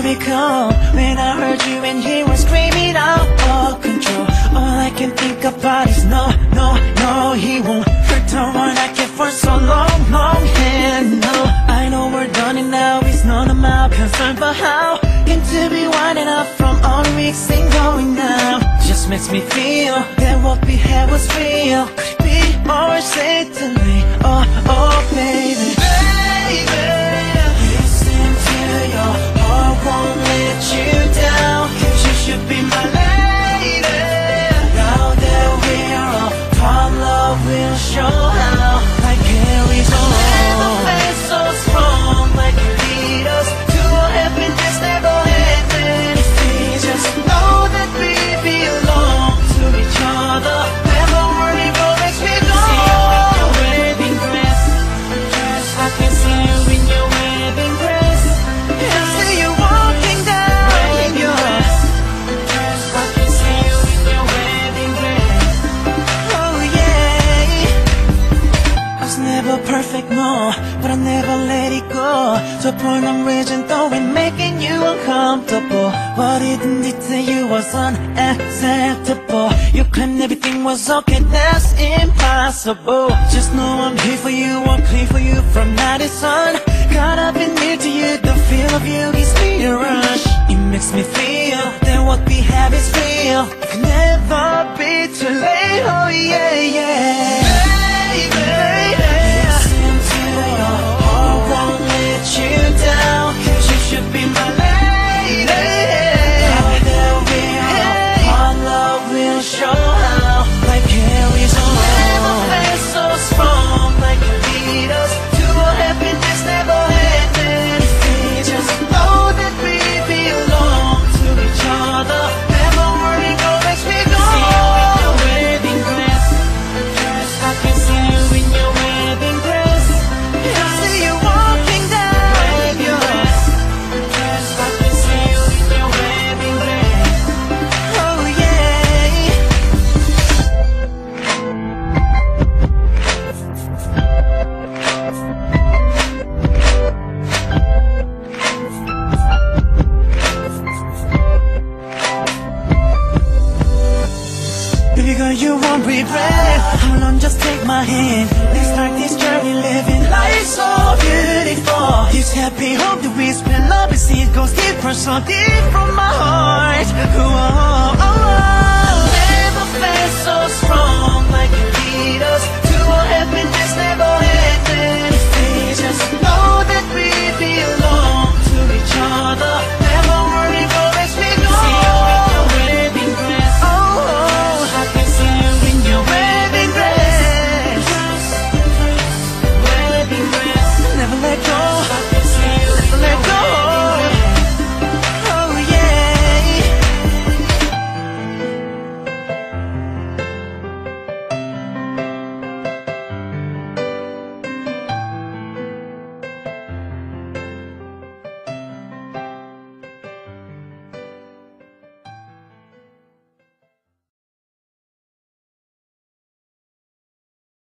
be calm when I heard you and he was screaming out of control. All I can think about is no, no, no, he won't hurt the one I kept for so long, long. And no, I know we're done and now it's none of my concern, but how can to be winding up from all the weeks and going now just makes me feel that what we had was real. Could be more certainly. Oh, oh, baby, baby, listen to your heart, won't let you down, 'cause you should be my lady. Now that we're apart, love will show how I carries on. Never felt so strong like you lead us to a happiness never ending. If we just know that we belong to each other, never worry what makes me go. Wedding dress, I can see you in your wedding dress. I see you walking down wedding dress. I can see you in your wedding dress. Oh yeah. I was never perfect, no, but I never let it go. To a point I'm raging though and making you uncomfortable. What didn't it to you was unacceptable. You claimed everything was okay, that's impossible. Just know I'm here for you, I'm clear for you from night to sun. Caught up in near to you, the feel of you gives me a rush. It makes me feel that what we have is real. It can never be too late, oh yeah, yeah. Baby, listen to your heart, won't let you down, 'cause you should be my lady. Now that we're apart, love will show how life carries on. Never felt so strong like you lead us to a happiness never ending. If we just know that we belong to each other, never worry what makes me go. See you in your wedding dress. I can see you in your wedding dress. I see you walking down wedding dress. I can see you in your wedding dress. Oh yeah. Baby girl, you won't regret. Hold on, just take my hand. Let's start this journey, living life so beautiful. This happy home that we spend, love and see it goes deeper, so deep from my heart. Oh, oh, oh, oh. Never felt so strong like you lead us